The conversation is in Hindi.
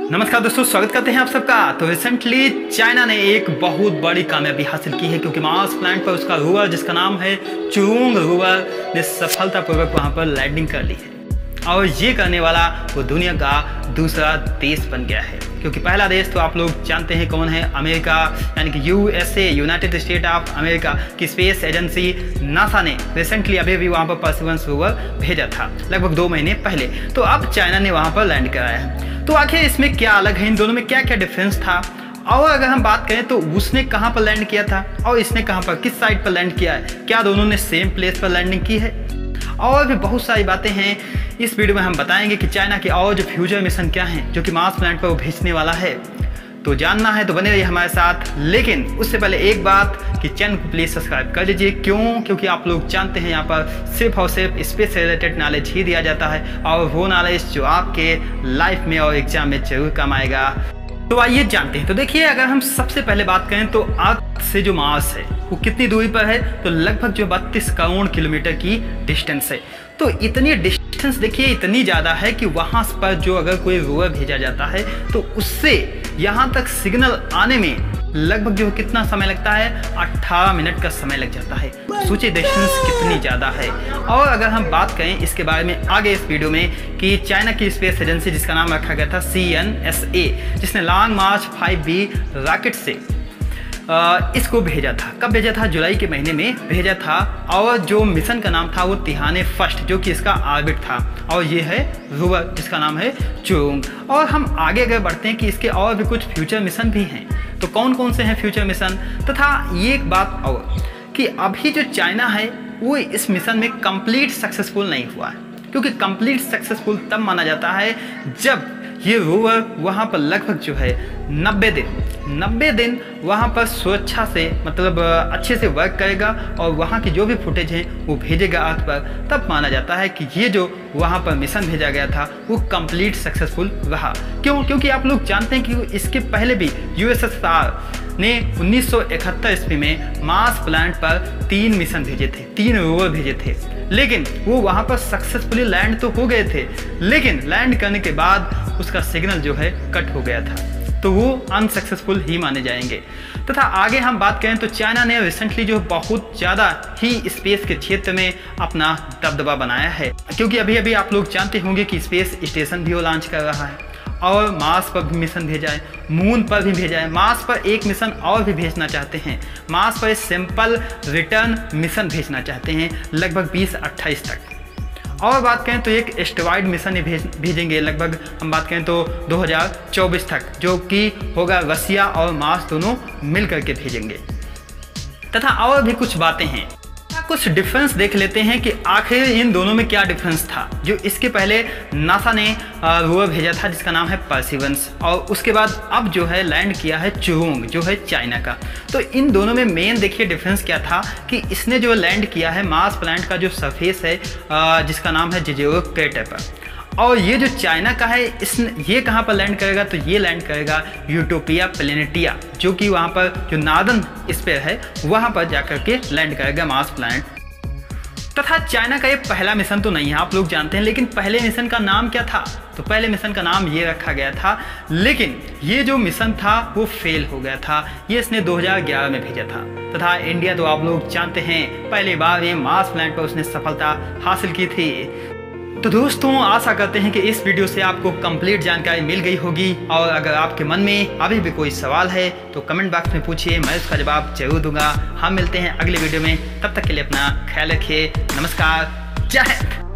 नमस्कार दोस्तों, स्वागत करते हैं आप सबका। तो रिसेंटली चाइना ने एक बहुत बड़ी कामयाबी हासिल की है, क्योंकि मार्स प्लैनेट पर उसका रोवर जिसका नाम है चुरुंग रोवर ने सफलतापूर्वक वहां पर लैंडिंग कर ली है। और ये करने वाला वो दुनिया का दूसरा देश बन गया है, क्योंकि पहला देश तो आप लोग जानते हैं कौन है, अमेरिका यानी कि USA, United State of America की स्पेस एजेंसी नासा ने रिसेंटली अभी भी वहाँ पर परसिवरेंस रोवर भेजा था, लगभग 2 महीने पहले। तो अब चाइना ने वहाँ पर लैंड कराया है। तो आखिर इसमें क्या अलग है, इन दोनों में क्या क्या डिफरेंस था, और अगर हम बात करें तो उसने कहाँ पर लैंड किया था और इसने कहाँ पर, किस साइड पर लैंड किया है, क्या दोनों ने सेम प्लेस पर लैंडिंग की है, और भी बहुत सारी बातें हैं इस वीडियो में हम बताएंगे कि चाइना के और जो फ्यूचर मिशन क्या हैं जो कि मार्स प्लैनेट पर वो भेजने वाला है। तो जानना है तो बने रहिए हमारे साथ। लेकिन उससे पहले एक बात कि चैनल को प्लीज़ सब्सक्राइब कर लीजिए। क्यों? क्योंकि आप लोग जानते हैं यहाँ पर सिर्फ और सिर्फ स्पेस से रिलेटेड नॉलेज ही दिया जाता है, और वो नॉलेज जो आपके लाइफ में और एग्जाम में जरूर काम आएगा। तो आइए जानते हैं। तो देखिए, अगर हम सबसे पहले बात करें तो अर्थ से जो मार्स है वो कितनी दूरी पर है, तो लगभग जो 32 करोड़ किलोमीटर की डिस्टेंस है। तो इतनी डिस्टेंस देखिए, इतनी ज़्यादा है कि वहाँ पर जो अगर कोई रोवर भेजा जाता है तो उससे यहाँ तक सिग्नल आने में लगभग जो कितना समय लगता है, 18 मिनट का समय लग जाता है। सोचिए डिस्टेंस कितनी ज़्यादा है। और अगर हम बात करें इसके बारे में आगे इस वीडियो में कि चाइना की स्पेस एजेंसी जिसका नाम रखा गया था CNSA, जिसने लॉन्ग मार्च 5B रॉकेट से इसको भेजा था। कब भेजा था? जुलाई के महीने में भेजा था। और जो मिशन का नाम था वो तिहाने फर्स्ट, जो कि इसका ऑर्बिट था, और ये है रोवर जिसका नाम है चुरुंग। और हम आगे अगर बढ़ते हैं कि इसके और भी कुछ फ्यूचर मिशन भी हैं, तो कौन कौन से हैं फ्यूचर मिशन। तथा ये एक बात और कि अभी जो चाइना है वो इस मिशन में कंप्लीट सक्सेसफुल नहीं हुआ है, क्योंकि कंप्लीट सक्सेसफुल तब माना जाता है जब ये रोवर वहाँ पर लगभग जो है 90 दिन वहाँ पर सुरक्षा से, मतलब अच्छे से वर्क करेगा, और वहाँ की जो भी फुटेज है वो भेजेगा अर्थ पर। तब माना जाता है कि ये जो वहाँ पर मिशन भेजा गया था वो कंप्लीट सक्सेसफुल रहा। क्यों? क्योंकि आप लोग जानते हैं कि इसके पहले भी यूएसएसआर ने 1971 ईस्वी में मार्स प्लैनेट पर 3 मिशन भेजे थे, 3 रोवर भेजे थे। लेकिन वो वहाँ पर सक्सेसफुली लैंड तो हो गए थे, लेकिन लैंड करने के बाद उसका सिग्नल जो है कट हो गया था, तो वो अनसक्सेसफुल ही माने जाएंगे। तथा आगे हम बात करें तो चाइना ने रिसेंटली जो बहुत ज़्यादा ही स्पेस के क्षेत्र में अपना दबदबा बनाया है, क्योंकि अभी अभी आप लोग जानते होंगे कि स्पेस स्टेशन भी वो लॉन्च कर रहा है, और मार्स पर भी मिशन भेजा है, मून पर भी भेजा है। मार्स पर एक मिशन और भी भेजना चाहते हैं, मार्स पर सिंपल रिटर्न मिशन भेजना चाहते हैं लगभग 2028 तक। और बात करें तो एक एस्टेरॉयड मिशन ही भेजेंगे, लगभग हम बात करें तो 2024 तक, जो कि होगा रसिया और मार्स दोनों मिल करके भेजेंगे। तथा और भी कुछ बातें हैं, कुछ डिफरेंस देख लेते हैं कि आखिर इन दोनों में क्या डिफरेंस था। जो इसके पहले नासा ने रोवर भेजा था जिसका नाम है परसिवरेंस, और उसके बाद अब जो है लैंड किया है चुरुंग जो है चाइना का। तो इन दोनों में मेन देखिए डिफरेंस क्या था कि इसने जो लैंड किया है मार्स प्लैनेट का जो सरफेस है जिसका नाम है जेजेरो क्रेटर पर, और ये जो चाइना का है ये कहाँ पर लैंड करेगा, तो ये लैंड करेगा यूटोपिया प्लेनेटिया, जो कि वहाँ पर जो नार्दर्न स्फीयर है वहाँ पर जाकर के लैंड करेगा मार्स प्लैनेट। तथा चाइना का ये पहला मिशन तो नहीं है, आप लोग जानते हैं, लेकिन पहले मिशन का नाम क्या था, तो पहले मिशन का नाम ये रखा गया था। लेकिन ये जो मिशन था वो फेल हो गया था, ये इसने 2011 में भेजा था। तथा इंडिया तो आप लोग जानते हैं पहली बार ये मार्स प्लैनेट पर उसने सफलता हासिल की थी। तो दोस्तों, आशा करते हैं कि इस वीडियो से आपको कंप्लीट जानकारी मिल गई होगी, और अगर आपके मन में अभी भी कोई सवाल है तो कमेंट बॉक्स में पूछिए, मैं उसका जवाब जरूर दूंगा। हम मिलते हैं अगले वीडियो में, तब तक के लिए अपना ख्याल रखिए। नमस्कार, जय हिंद।